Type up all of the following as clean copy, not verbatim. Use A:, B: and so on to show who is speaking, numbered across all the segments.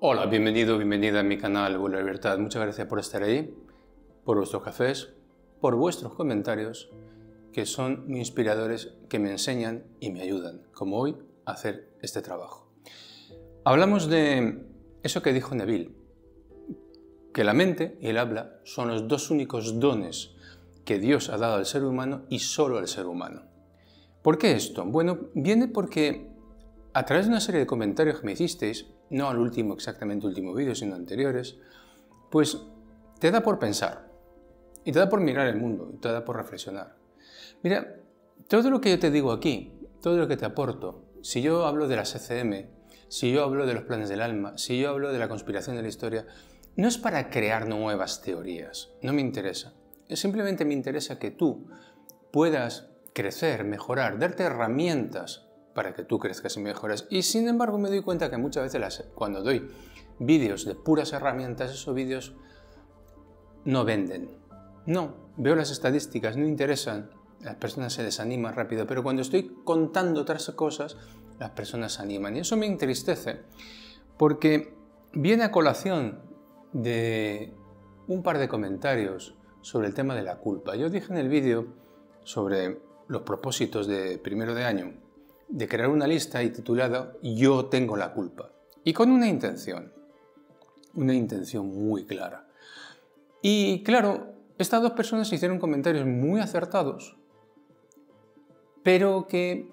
A: Hola, bienvenido, bienvenida a mi canal Vuelo a la Libertad. Muchas gracias por estar ahí, por vuestros cafés, por vuestros comentarios, que son muy inspiradores, que me enseñan y me ayudan, como hoy, a hacer este trabajo. Hablamos de eso que dijo Neville, que la mente y el habla son los dos únicos dones que Dios ha dado al ser humano y solo al ser humano. ¿Por qué esto? Bueno, viene porque a través de una serie de comentarios que me hicisteis, no al último, exactamente último vídeo, sino anteriores, pues te da por pensar, y te da por mirar el mundo, y te da por reflexionar. Mira, todo lo que yo te digo aquí, todo lo que te aporto, si yo hablo de las ECM, si yo hablo de los planes del alma, si yo hablo de la conspiración de la historia, no es para crear nuevas teorías, no me interesa. Simplemente me interesa que tú puedas crecer, mejorar, darte herramientas para que tú crezcas y mejoras. Y sin embargo me doy cuenta que muchas veces cuando doy vídeos de puras herramientas, esos vídeos no venden. No, veo las estadísticas, no interesan, las personas se desaniman rápido, pero cuando estoy contando otras cosas, las personas se animan. Y eso me entristece, porque viene a colación de un par de comentarios sobre el tema de la culpa. Yo dije en el vídeo sobre los propósitos de primero de año, de crear una lista y titulada Yo tengo la culpa. Y con una intención muy clara. Y claro, estas dos personas hicieron comentarios muy acertados, pero que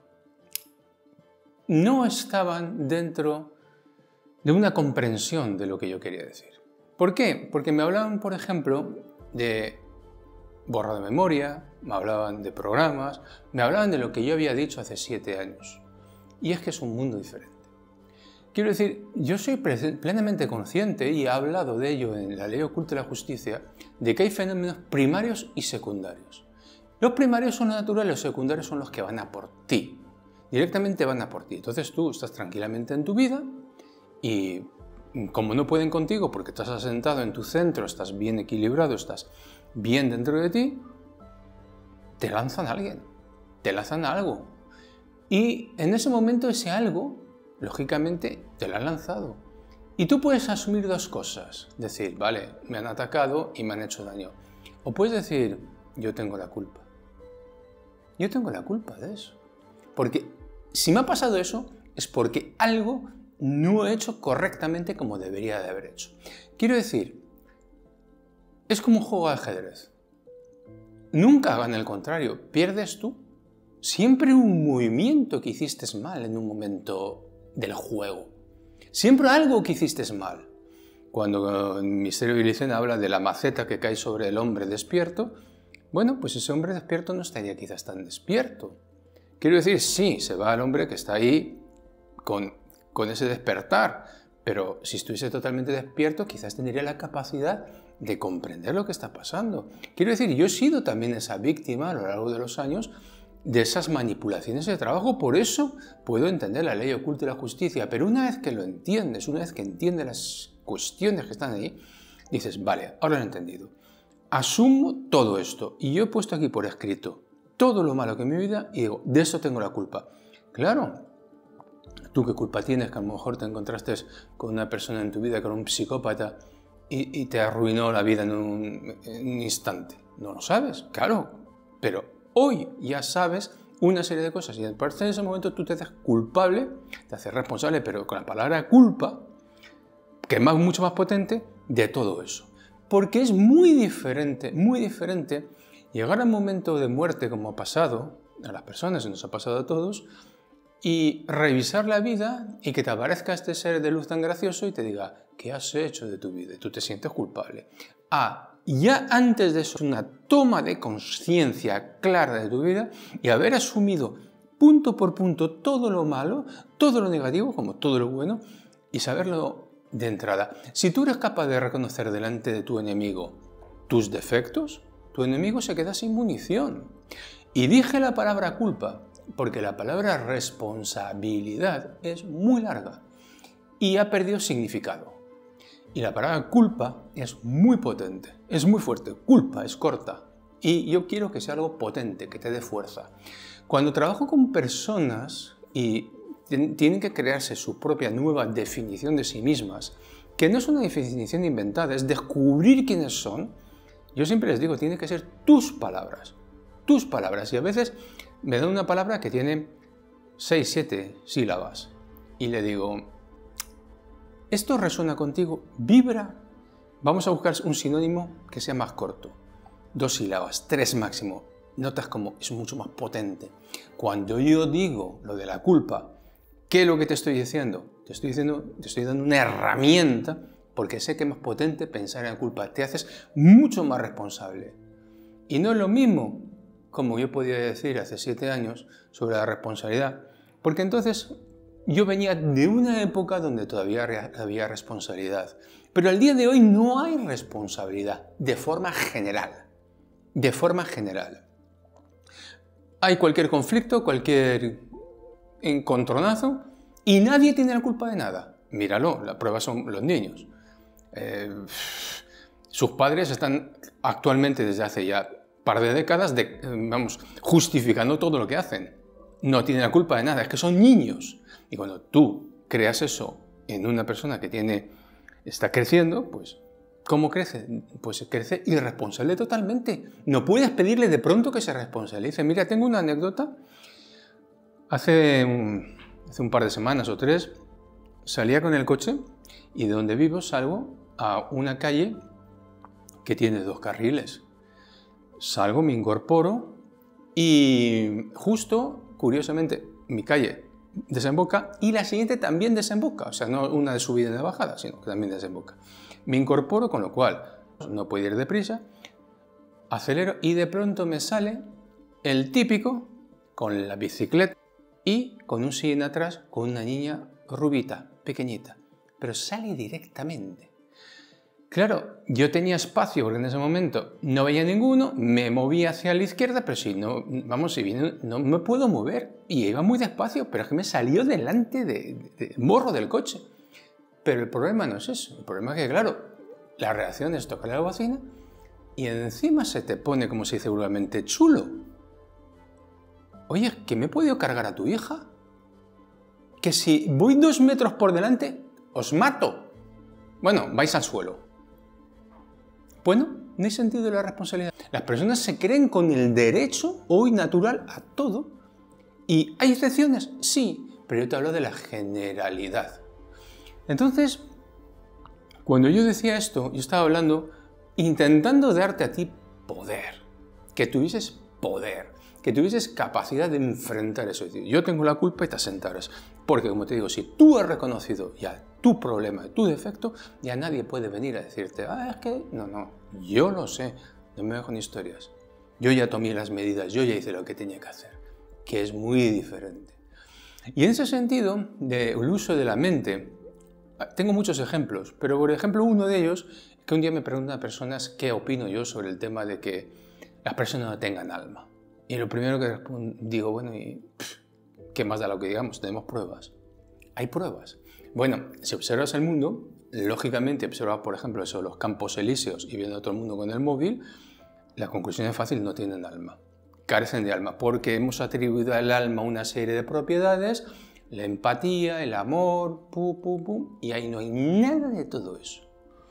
A: no estaban dentro de una comprensión de lo que yo quería decir. ¿Por qué? Porque me hablaban, por ejemplo, de borra de memoria, me hablaban de programas, me hablaban de lo que yo había dicho hace 7 años. Y es que es un mundo diferente. Quiero decir, yo soy plenamente consciente, y he hablado de ello en la Ley Oculta de la Justicia, de que hay fenómenos primarios y secundarios. Los primarios son los naturales, los secundarios son los que van a por ti. Directamente van a por ti. Entonces tú estás tranquilamente en tu vida y como no pueden contigo porque estás asentado en tu centro, estás bien equilibrado, estás bien dentro de ti, te lanzan a alguien, te lanzan a algo. Y en ese momento ese algo, lógicamente, te lo han lanzado. Y tú puedes asumir dos cosas. Decir, vale, me han atacado y me han hecho daño. O puedes decir, yo tengo la culpa. Yo tengo la culpa de eso. Porque si me ha pasado eso, es porque algo no he hecho correctamente como debería de haber hecho. Quiero decir, es como un juego de ajedrez. Nunca gana el contrario, pierdes tú. Siempre un movimiento que hiciste mal en un momento del juego. Siempre algo que hiciste mal. Cuando el Misterio de Vilicena habla de la maceta que cae sobre el hombre despierto, bueno, pues ese hombre despierto no estaría quizás tan despierto. Quiero decir, sí, se va al hombre que está ahí con ese despertar, pero si estuviese totalmente despierto, quizás tendría la capacidad de comprender lo que está pasando. Quiero decir, yo he sido también esa víctima a lo largo de los años de esas manipulaciones de trabajo, por eso puedo entender la Ley Oculta y la Justicia, pero una vez que lo entiendes, una vez que entiendes las cuestiones que están ahí, dices, vale, ahora lo he entendido. Asumo todo esto y yo he puesto aquí por escrito todo lo malo que en mi vida y digo, de eso tengo la culpa. Claro, ¿tú qué culpa tienes que a lo mejor te encontraste con una persona en tu vida, con un psicópata y te arruinó la vida en un instante? No lo sabes, claro, pero hoy ya sabes una serie de cosas y a partir de ese momento tú te haces culpable, te haces responsable, pero con la palabra culpa, que es mucho más potente, de todo eso. Porque es muy diferente llegar a un momento de muerte como ha pasado a las personas, y nos ha pasado a todos, y revisar la vida y que te aparezca este ser de luz tan gracioso y te diga, ¿qué has hecho de tu vida? Y tú te sientes culpable. Ya antes de eso, una toma de conciencia clara de tu vida y haber asumido punto por punto todo lo malo, todo lo negativo, como todo lo bueno, y saberlo de entrada. Si tú eres capaz de reconocer delante de tu enemigo tus defectos, tu enemigo se queda sin munición. Y dije la palabra culpa, porque la palabra responsabilidad es muy larga y ha perdido significado. Y la palabra culpa es muy potente, es muy fuerte. Culpa es corta y yo quiero que sea algo potente, que te dé fuerza. Cuando trabajo con personas y tienen que crearse su propia nueva definición de sí mismas, que no es una definición inventada, es descubrir quiénes son. Yo siempre les digo, tienen que ser tus palabras, y a veces me dan una palabra que tiene 6, 7 sílabas, y le digo, ¿esto resuena contigo? ¿Vibra? Vamos a buscar un sinónimo que sea más corto. 2 sílabas, 3 máximo. Notas como es mucho más potente. Cuando yo digo lo de la culpa, ¿qué es lo que te estoy diciendo? Te estoy dando una herramienta, porque sé que es más potente pensar en la culpa. Te haces mucho más responsable. Y no es lo mismo como yo podía decir hace 7 años sobre la responsabilidad, porque entonces yo venía de una época donde todavía había responsabilidad. Pero al día de hoy no hay responsabilidad de forma general. De forma general. Hay cualquier conflicto, cualquier encontronazo y nadie tiene la culpa de nada. Míralo, la prueba son los niños. Sus padres están actualmente desde hace ya un par de décadas justificando todo lo que hacen. No tienen la culpa de nada, es que son niños. Y cuando tú creas eso en una persona que está creciendo, pues ¿cómo crece? Pues crece irresponsable totalmente. No puedes pedirle de pronto que se responsabilice. Mira, tengo una anécdota. Hace un par de semanas o 3 salía con el coche y de donde vivo salgo a una calle que tiene 2 carriles. Salgo, me incorporo y justo, curiosamente, mi calle desemboca y la siguiente también desemboca. O sea, no una de subida y de bajada, sino que también desemboca. Me incorporo, con lo cual no puedo ir deprisa, acelero y de pronto me sale el típico con la bicicleta y con un sillín atrás con una niña rubita, pequeñita, pero sale directamente. Claro, yo tenía espacio porque en ese momento no veía ninguno, me movía hacia la izquierda, pero si viene, no me puedo mover y iba muy despacio, pero es que me salió delante del morro del coche. Pero el problema no es eso, el problema es que, claro, la reacción es tocar la bocina y encima se te pone, como se dice vulgarmente, chulo. Oye, ¿que me he podido cargar a tu hija? Que si voy 2 metros por delante, os mato. Bueno, vais al suelo. Bueno, no hay sentido de la responsabilidad. Las personas se creen con el derecho hoy natural a todo. ¿Y hay excepciones? Sí, pero yo te hablo de la generalidad. Entonces, cuando yo decía esto, yo estaba hablando, intentando darte a ti poder, que tuvieses poder, que tuvieses capacidad de enfrentar eso. Es decir, yo tengo la culpa y te asentaras. Porque, como te digo, si tú has reconocido ya tu problema, tu defecto, ya nadie puede venir a decirte, es que no, yo lo sé, no me dejo ni historias. Yo ya tomé las medidas, yo ya hice lo que tenía que hacer, que es muy diferente. Y en ese sentido, del uso de la mente, tengo muchos ejemplos, pero por ejemplo uno de ellos, que un día me preguntan a personas qué opino yo sobre el tema de que las personas no tengan alma. Y lo primero que digo, bueno, ¿qué más da lo que digamos? Tenemos pruebas. Hay pruebas. Bueno, si observas el mundo, lógicamente observas, por ejemplo, eso, los campos elíseos y viendo a todo el mundo con el móvil, la conclusión es fácil, no tienen alma. Carecen de alma, porque hemos atribuido al alma una serie de propiedades, la empatía, el amor, y ahí no hay nada de todo eso.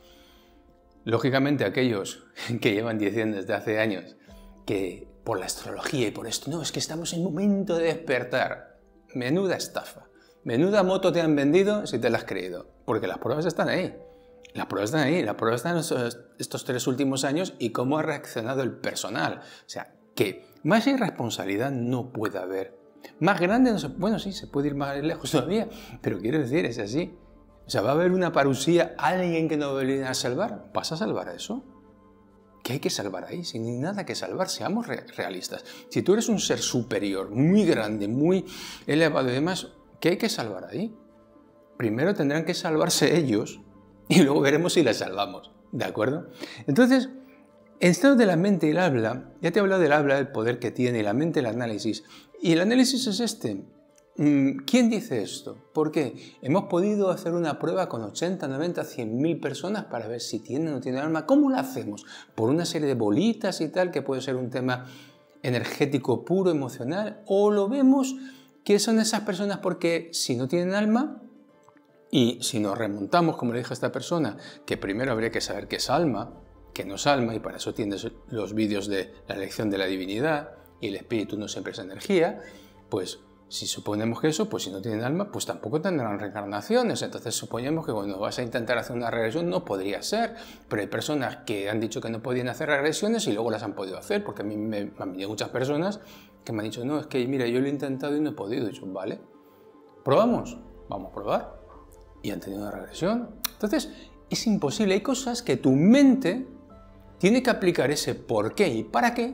A: Lógicamente, aquellos que llevan diciendo desde hace años que por la astrología y por esto, no, es que estamos en momento de despertar. Menuda estafa. Menuda moto te han vendido si te la has creído. Porque las pruebas están ahí. Las pruebas están ahí. Las pruebas están en estos 3 últimos años y cómo ha reaccionado el personal. O sea, que más irresponsabilidad no puede haber. Más grande, no se, bueno, sí, se puede ir más lejos todavía, pero quiero decir, es así. O sea, va a haber una parusía, alguien que no va a venir a salvar. ¿Vas a salvar a eso? ¿Qué hay que salvar ahí? Si no hay nada que salvar, seamos realistas. Si tú eres un ser superior, muy grande, muy elevado y demás, ¿qué hay que salvar ahí? Primero tendrán que salvarse ellos y luego veremos si les salvamos, ¿de acuerdo? Entonces, en estado de la mente y el habla, ya te he hablado del habla, del poder que tiene, la mente, el análisis. Y el análisis es este. ¿Quién dice esto? ¿Por qué? Hemos podido hacer una prueba con 80, 90, 100.000 personas para ver si tienen o no tienen alma. ¿Cómo la hacemos? ¿Por una serie de bolitas y tal, que puede ser un tema energético puro, emocional? ¿O lo vemos ¿Qué son esas personas? Porque si no tienen alma, y si nos remontamos, como le dije a esta persona, que primero habría que saber qué es alma, qué no es alma, y para eso tienes los vídeos de la lección de la divinidad, y el espíritu no siempre es energía, pues si suponemos que eso, pues si no tienen alma, pues tampoco tendrán reencarnaciones. Entonces suponemos que cuando vas a intentar hacer una regresión no podría ser, pero hay personas que han dicho que no podían hacer regresiones y luego las han podido hacer, porque a mí me han venido muchas personas que me han dicho, no, es que mira, yo lo he intentado y no he podido. Y yo, vale, probamos, vamos a probar. Y han tenido una regresión. Entonces es imposible, hay cosas que tu mente tiene que aplicar ese por qué y para qué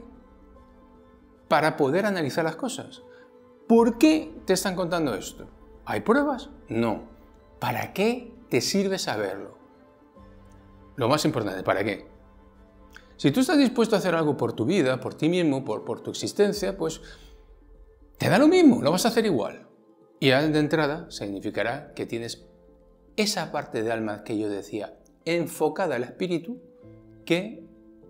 A: para poder analizar las cosas. ¿Por qué te están contando esto? ¿Hay pruebas? No. ¿Para qué te sirve saberlo? Lo más importante, ¿para qué? Si tú estás dispuesto a hacer algo por tu vida, por ti mismo, por tu existencia, pues te da lo mismo, lo vas a hacer igual. Y de entrada significará que tienes esa parte de alma que yo decía, enfocada al espíritu, que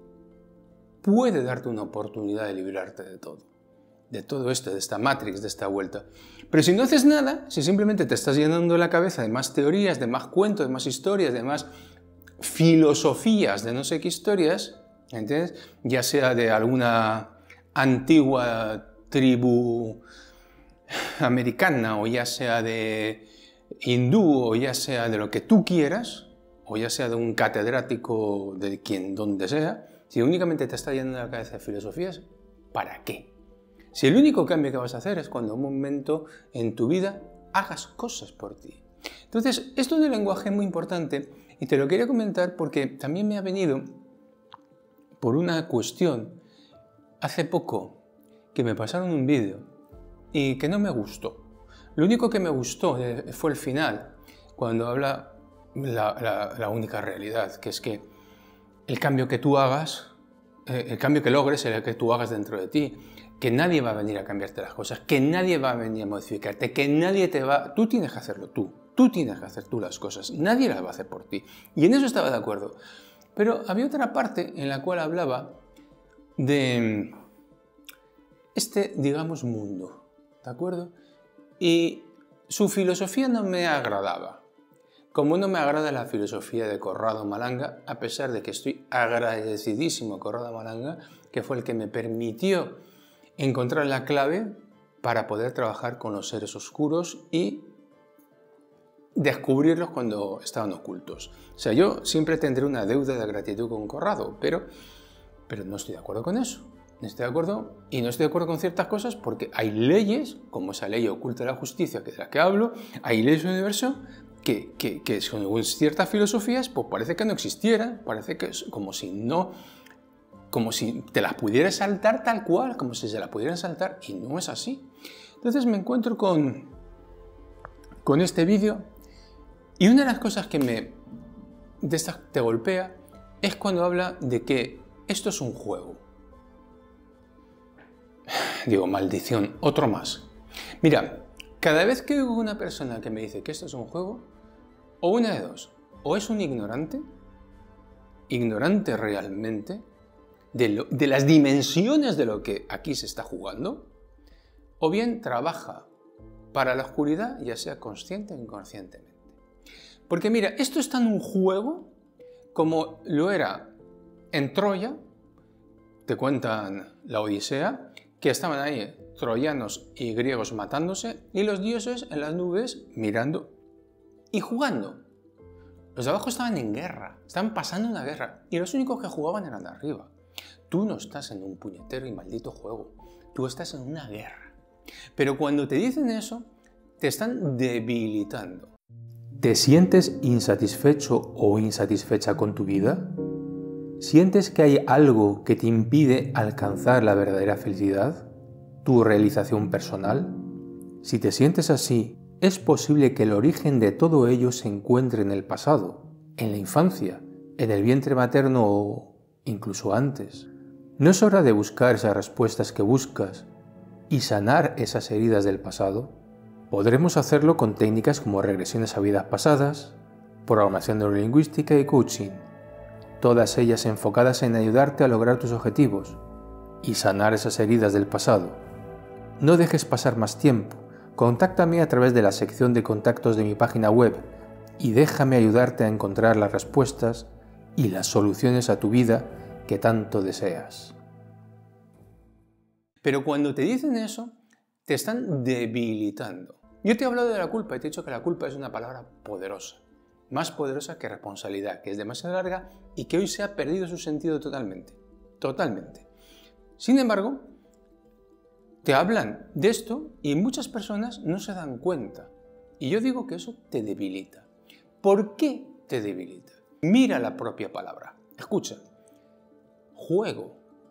A: puede darte una oportunidad de librarte de todo esto, de esta matrix, de esta vuelta. Pero si no haces nada, si simplemente te estás llenando la cabeza de más teorías, de más cuentos, de más historias, de más filosofías, de no sé qué historias, ¿entiendes? Ya sea de alguna antigua tribu americana, o ya sea de hindú, o ya sea de lo que tú quieras, o ya sea de un catedrático de quien, donde sea, si únicamente te está llenando la cabeza de filosofías, ¿para qué? Si el único cambio que vas a hacer es cuando un momento en tu vida hagas cosas por ti. Entonces, esto del lenguaje es muy importante y te lo quería comentar porque también me ha venido por una cuestión hace poco que me pasaron un vídeo y que no me gustó. Lo único que me gustó fue el final, cuando habla la única realidad, que es que el cambio que tú hagas, el cambio que logres, el que tú hagas dentro de ti, que nadie va a venir a cambiarte las cosas, que nadie va a venir a modificarte, que nadie te va... Tú tienes que hacerlo tú tienes que hacer tú las cosas, nadie las va a hacer por ti. Y en eso estaba de acuerdo. Pero había otra parte en la cual hablaba de este, digamos, mundo, ¿de acuerdo? Y su filosofía no me agradaba. Como no me agrada la filosofía de Corrado Malanga, a pesar de que estoy agradecidísimo a Corrado Malanga, que fue el que me permitió encontrar la clave para poder trabajar con los seres oscuros y descubrirlos cuando estaban ocultos. O sea, yo siempre tendré una deuda de gratitud con Corrado, pero no estoy de acuerdo con eso. No estoy de acuerdo, y no estoy de acuerdo con ciertas cosas porque hay leyes, como esa ley oculta de la justicia de la que hablo, hay leyes del universo que según ciertas filosofías pues parece que no existieran, parece que es como si te las pudieras saltar tal cual, como si se las pudieran saltar, y no es así. Entonces me encuentro con este vídeo, y una de las cosas que te golpea es cuando habla de que esto es un juego. Digo, maldición, otro más. Mira, cada vez que oigo una persona que me dice que esto es un juego, o una de dos, o es un ignorante realmente, de las dimensiones de lo que aquí se está jugando, o bien trabaja para la oscuridad, ya sea consciente o inconscientemente. Porque mira, esto es tan un juego como lo era en Troya, te cuentan la Odisea, que estaban ahí troyanos y griegos matándose y los dioses en las nubes mirando y jugando. Los de abajo estaban en guerra, estaban pasando una guerra y los únicos que jugaban eran de arriba. Tú no estás en un puñetero y maldito juego, tú estás en una guerra. Pero cuando te dicen eso, te están debilitando. ¿Te sientes insatisfecho o insatisfecha con tu vida? ¿Sientes que hay algo que te impide alcanzar la verdadera felicidad? ¿Tu realización personal? Si te sientes así, es posible que el origen de todo ello se encuentre en el pasado, en la infancia, en el vientre materno o incluso antes. ¿No es hora de buscar esas respuestas que buscas y sanar esas heridas del pasado? Podremos hacerlo con técnicas como regresiones a vidas pasadas, programación neurolingüística y coaching, todas ellas enfocadas en ayudarte a lograr tus objetivos y sanar esas heridas del pasado. No dejes pasar más tiempo,
B: contáctame a través de la sección de contactos de mi página web y déjame ayudarte a encontrar las respuestas y las soluciones a tu vida que tanto deseas.
A: Pero cuando te dicen eso, te están debilitando. Yo te he hablado de la culpa y te he dicho que la culpa es una palabra poderosa, más poderosa que responsabilidad, que es demasiado larga y que hoy se ha perdido su sentido totalmente. Totalmente. Sin embargo, te hablan de esto y muchas personas no se dan cuenta. Y yo digo que eso te debilita. ¿Por qué te debilita? Mira la propia palabra. Escucha. Juego.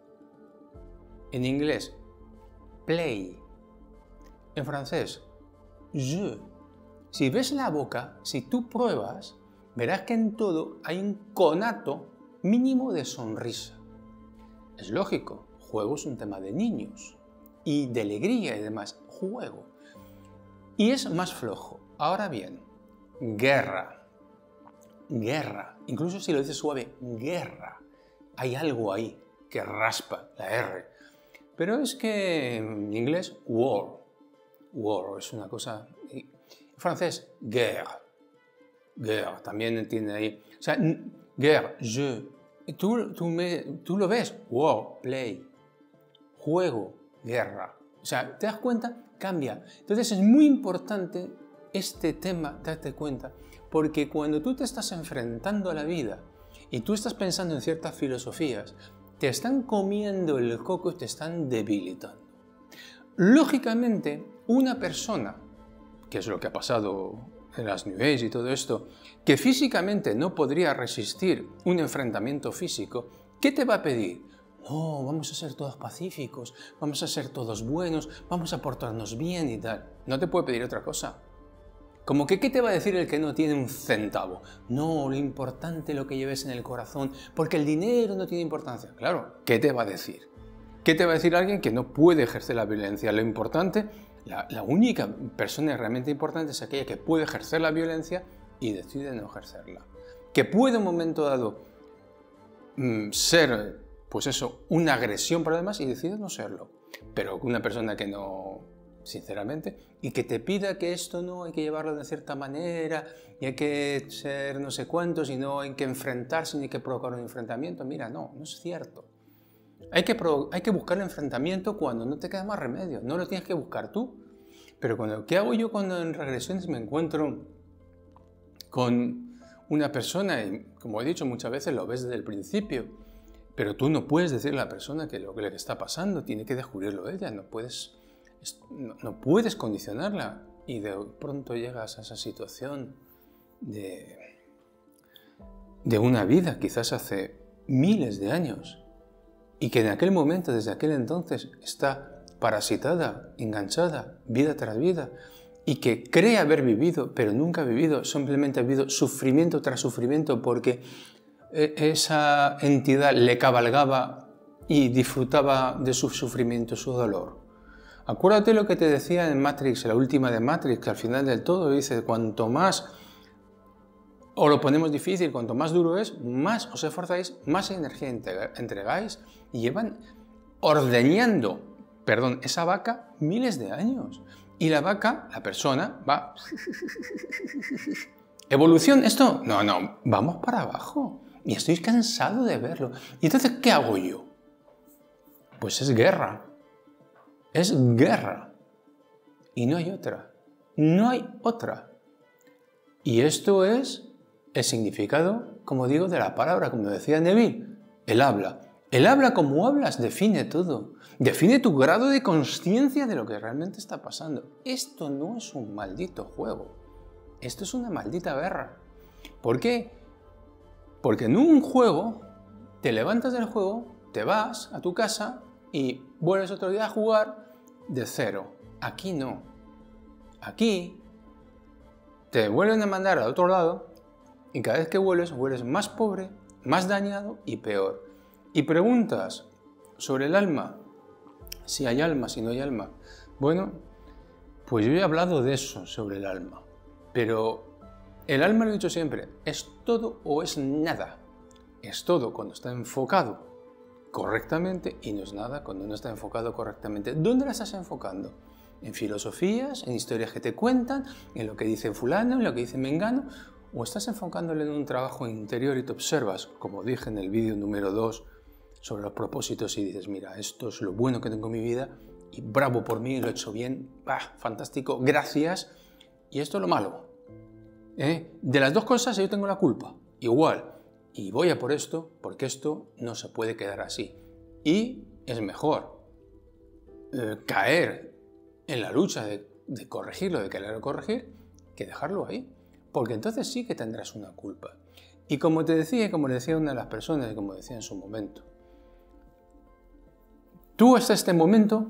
A: En inglés, play. En francés, jeu. Si ves la boca, si tú pruebas, verás que en todo hay un conato mínimo de sonrisa. Es lógico, juego es un tema de niños y de alegría y demás, juego. Y es más flojo. Ahora bien, guerra. Guerra. Incluso si lo dices suave, guerra. Hay algo ahí que raspa la R. Pero es que en inglés, war. War es una cosa... En francés, guerre. Guerre, también tiene ahí... O sea, guerre, jeu. Tú lo ves, war, play. Juego, guerra. O sea, ¿te das cuenta? Cambia. Entonces es muy importante este tema, darte cuenta, porque cuando tú te estás enfrentando a la vida y tú estás pensando en ciertas filosofías, te están comiendo el coco y te están debilitando. Lógicamente, una persona, que es lo que ha pasado en las New Age y todo esto, que físicamente no podría resistir un enfrentamiento físico, ¿qué te va a pedir? No, vamos a ser todos pacíficos, vamos a ser todos buenos, vamos a portarnos bien y tal. No te puede pedir otra cosa. Como que, ¿qué te va a decir el que no tiene un centavo? No, lo importante es lo que lleves en el corazón, porque el dinero no tiene importancia. Claro, ¿qué te va a decir? ¿Qué te va a decir alguien que no puede ejercer la violencia? Lo importante, la única persona realmente importante es aquella que puede ejercer la violencia y decide no ejercerla. Que puede en un momento dado ser, pues eso, una agresión para los demás y decide no serlo. Pero una persona que no... sinceramente, y que te pida que esto no hay que llevarlo de cierta manera y hay que ser no sé cuántos y no hay que enfrentarse ni hay que provocar un enfrentamiento. Mira, no es cierto. Hay que buscar el enfrentamiento cuando no te queda más remedio, no lo tienes que buscar tú. Pero ¿qué hago yo cuando en regresiones me encuentro con una persona y, como he dicho muchas veces, lo ves desde el principio, pero tú no puedes decirle a la persona que lo que le está pasando, tiene que descubrirlo ella, no puedes condicionarla y de pronto llegas a esa situación de una vida quizás hace miles de años y que en aquel momento, desde aquel entonces, está parasitada, enganchada, vida tras vida y que cree haber vivido, pero nunca ha vivido, simplemente ha vivido sufrimiento tras sufrimiento porque esa entidad le cabalgaba y disfrutaba de su sufrimiento, su dolor. Acuérdate lo que te decía en Matrix, la última de Matrix, que al final del todo dice, cuanto más, o lo ponemos difícil, cuanto más duro es, más os esforzáis, más energía entregáis, y llevan ordeñando, esa vaca miles de años. Y la vaca, la persona, va... ¿Evolución esto? No, vamos para abajo. Y estoy cansado de verlo. ¿Y entonces qué hago yo? Pues es guerra. Es guerra. Y no hay otra. No hay otra. Y esto es el significado, como digo, de la palabra, como decía Neville, el habla. El habla como hablas define todo. Define tu grado de consciencia de lo que realmente está pasando. Esto no es un maldito juego. Esto es una maldita guerra. ¿Por qué? Porque en un juego te levantas del juego, te vas a tu casa y vuelves otro día a jugar de cero. Aquí no. Aquí te vuelven a mandar al otro lado y cada vez que vuelves más pobre, más dañado y peor. Y preguntas sobre el alma, si hay alma, si no hay alma. Bueno, pues yo he hablado de eso, sobre el alma. Pero el alma, lo he dicho siempre, es todo o es nada. Es todo cuando está enfocado correctamente y no es nada cuando no está enfocado correctamente. ¿Dónde la estás enfocando? en filosofías, en historias que te cuentan, en lo que dice fulano, en lo que dice mengano, o estás enfocándole en un trabajo interior y te observas, como dije en el vídeo número 2 sobre los propósitos, y dices, mira, esto es lo bueno que tengo en mi vida y bravo por mí, lo he hecho bien, fantástico, gracias, y esto es lo malo. De las dos cosas yo tengo la culpa, igual, y voy a por esto porque esto no se puede quedar así. Y es mejor caer en la lucha de corregirlo, de querer corregir, que dejarlo ahí. Porque entonces sí que tendrás una culpa. Y como te decía, como le decía una de las personas, y como decía en su momento, tú hasta este momento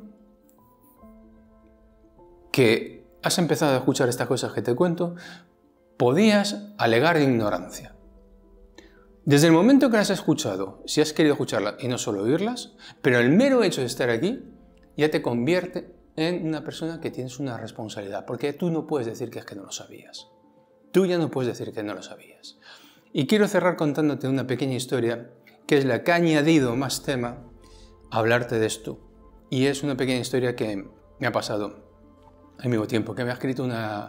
A: que has empezado a escuchar estas cosas que te cuento, podías alegar de ignorancia. Desde el momento que las has escuchado, si has querido escucharlas y no solo oírlas, pero el mero hecho de estar aquí ya te convierte en una persona que tienes una responsabilidad, porque tú no puedes decir que es que no lo sabías. Tú ya no puedes decir que no lo sabías. Y quiero cerrar contándote una pequeña historia, que es la que ha añadido más tema a hablarte de esto. Y es una pequeña historia que me ha pasado al mismo tiempo, que me ha escrito una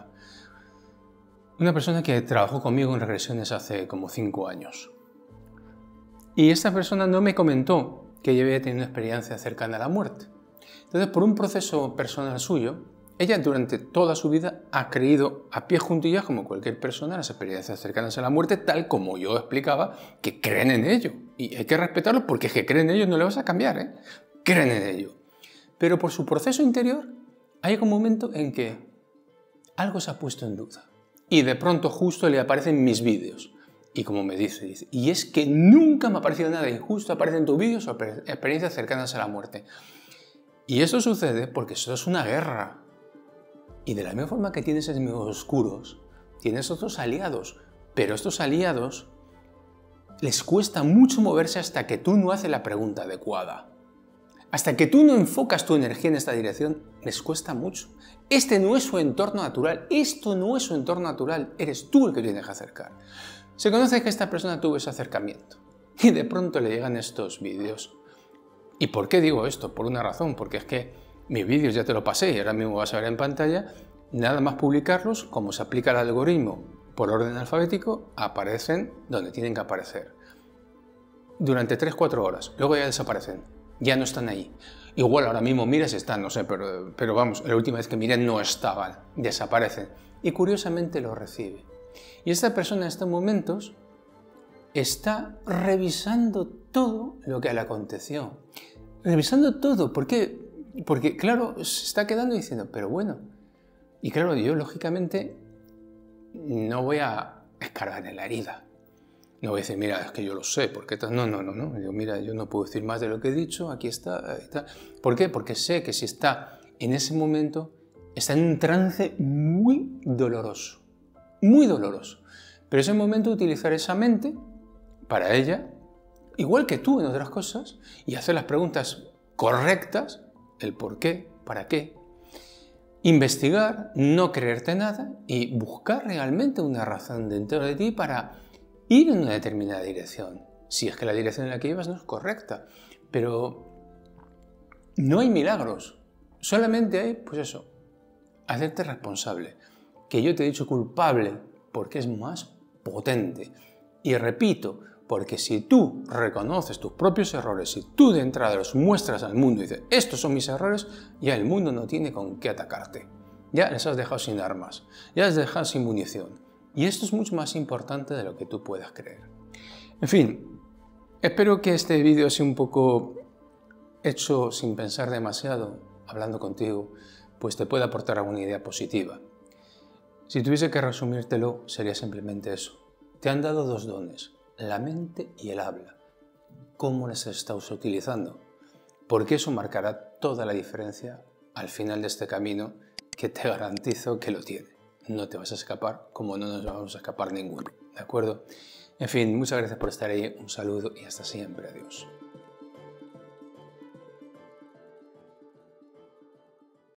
A: persona que trabajó conmigo en regresiones hace como 5 años. Y esta persona no me comentó que ella había tenido una experiencia cercana a la muerte. Entonces, por un proceso personal suyo, ella durante toda su vida ha creído a pie juntillas, como cualquier persona, en las experiencias cercanas a la muerte, tal como yo explicaba, que creen en ello. Y hay que respetarlo porque es que creen en ello, no le vas a cambiar, creen en ello. Pero por su proceso interior, hay un momento en que algo se ha puesto en duda. Y de pronto justo le aparecen mis vídeos. Y como me dice, y es que nunca me ha parecido nada injusto, aparecen tus vídeos sobre experiencias cercanas a la muerte. Y eso sucede porque eso es una guerra. Y de la misma forma que tienes enemigos oscuros, tienes otros aliados. Pero estos aliados les cuesta mucho moverse hasta que tú no haces la pregunta adecuada. Hasta que tú no enfocas tu energía en esta dirección, les cuesta mucho. Este no es su entorno natural. Esto no es su entorno natural. Eres tú el que tienes que acercar. Se conoce que esta persona tuvo ese acercamiento. Y de pronto le llegan estos vídeos. ¿Y por qué digo esto? Por una razón, porque es que mis vídeos ya te lo pasé y ahora mismo vas a ver en pantalla, nada más publicarlos, como se aplica el algoritmo por orden alfabético, aparecen donde tienen que aparecer. Durante 3-4 horas, luego ya desaparecen, ya no están ahí. Igual ahora mismo miras están, no sé, pero vamos, la última vez que miré no estaban, desaparecen. Y curiosamente lo recibe. Y esta persona en estos momentos está revisando todo lo que le aconteció. Revisando todo. ¿Por qué? Porque, claro, se está quedando diciendo, pero bueno. Y claro, yo lógicamente no voy a escarbar en la herida. No voy a decir, mira, es que yo lo sé. Porque no. Yo, mira, yo no puedo decir más de lo que he dicho. Aquí está, ahí está. ¿Por qué? Porque sé que si está en ese momento, está en un trance muy doloroso. Muy doloroso. Pero es el momento de utilizar esa mente para ella, igual que tú en otras cosas, y hacer las preguntas correctas, el por qué, para qué, investigar, no creerte nada y buscar realmente una razón dentro de ti para ir en una determinada dirección, si es que la dirección en la que llevas no es correcta. Pero no hay milagros, solamente hay, pues eso, hacerte responsable. Que yo te he dicho culpable porque es más potente. Y repito, porque si tú reconoces tus propios errores, si tú de entrada los muestras al mundo y dices, estos son mis errores, ya el mundo no tiene con qué atacarte. Ya les has dejado sin armas, ya les has dejado sin munición. Y esto es mucho más importante de lo que tú puedas creer. En fin, espero que este vídeo sea un poco hecho sin pensar demasiado, hablando contigo, pues te pueda aportar alguna idea positiva. Si tuviese que resumírtelo, sería simplemente eso. Te han dado 2 dones, la mente y el habla. ¿Cómo las estás utilizando? Porque eso marcará toda la diferencia al final de este camino, que te garantizo que lo tiene. No te vas a escapar, como no nos vamos a escapar ninguno, ¿de acuerdo? En fin, muchas gracias por estar ahí, un saludo y hasta siempre, adiós.